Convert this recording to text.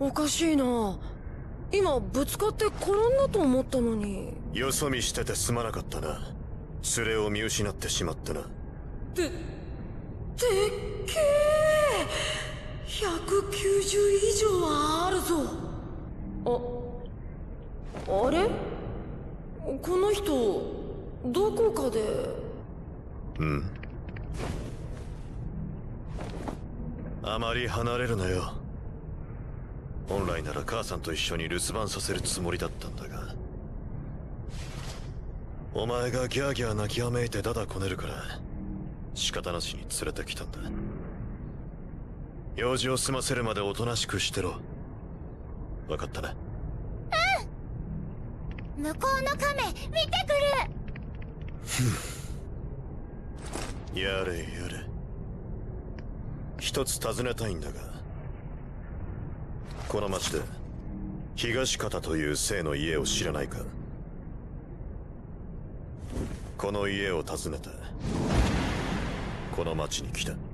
おかしいな。今ぶつかって転んだと思ったのに。 よそ見しててすまなかったな。連れを見失ってしまってな。 でっけえ。190以上はあるぞ。あれ、この人どこかで。 あまり離れるなよ。本来なら母さんと一緒に留守番させるつもりだったんだが、お前がギャーギャー泣きわめいてダダこねるから仕方なしに連れてきたんだ。用事を済ませるまでおとなしくしてろ。分かったな。 向こうの亀見てくる。やれやれ。一つ尋ねたいんだが、この町で東方という姓の家を知らないか？この家を訪ねてこの町に来た。